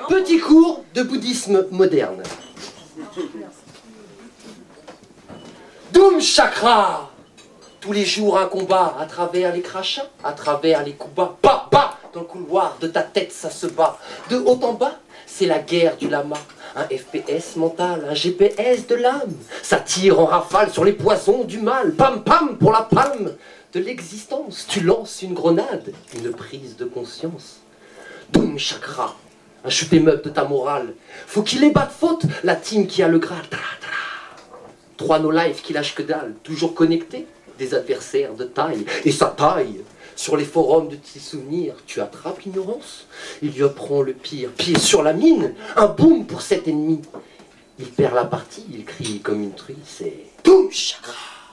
Petit cours de bouddhisme moderne. Doum Chakra. Tous les jours un combat à travers les crachats, à travers les coups bas. Bah, bah, dans le couloir de ta tête ça se bat. De haut en bas, c'est la guerre du lama. Un FPS mental, un GPS de l'âme. Ça tire en rafale sur les poisons du mal. Pam pam pour la palme de l'existence. Tu lances une grenade, une prise de conscience. Doum Chakra, un shoot 'em up de ta morale. Faut qu'il ait pas de faute, la team qui a le Graal. 3 no life qui lâchent que dalle, toujours connectés, des adversaires de taille. Et ça taille. Sur les forums de tes souvenirs, tu attrapes l'ignorance. Il lui apprend le pire. Pied sur la mine, un boom pour cet ennemi. Il perd la partie, il crie comme une truie, c'est Doum Chakra.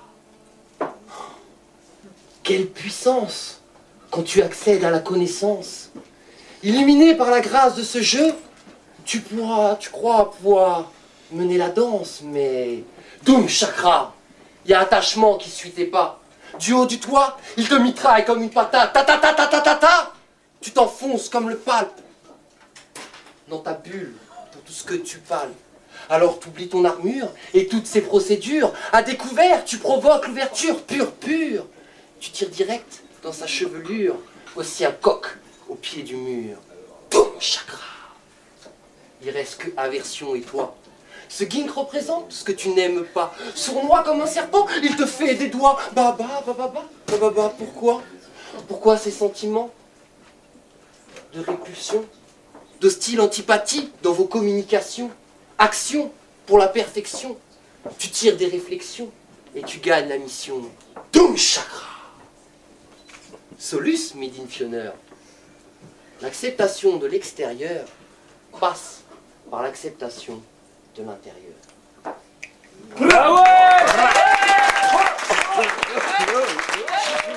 Quelle puissance quand tu accèdes à la connaissance. Illuminé par la grâce de ce jeu, tu crois pouvoir mener la danse, mais Doum Chakra, il y a attachement qui suit tes pas. Du haut du toit, il te mitraille comme une patate. Ta ta ta ta ta ta ta. Tu t'enfonces comme le palpe dans ta bulle pour tout ce que tu palpes. Alors t'oublies ton armure et toutes ces procédures. À découvert, tu provoques l'ouverture pure. Tu tires direct dans sa chevelure. Aussi un coq au pied du mur. Doum Chakra. Il reste que aversion et toi. Ce gink représente ce que tu n'aimes pas. Sournois comme un serpent, il te fait des doigts. Pourquoi? Pourquoi ces sentiments de répulsion, d'hostile antipathie dans vos communications? Action pour la perfection. Tu tires des réflexions et tu gagnes la mission. Doum Chakra. Solus Midinfionner. L'acceptation de l'extérieur passe par l'acceptation de l'intérieur. Bravo!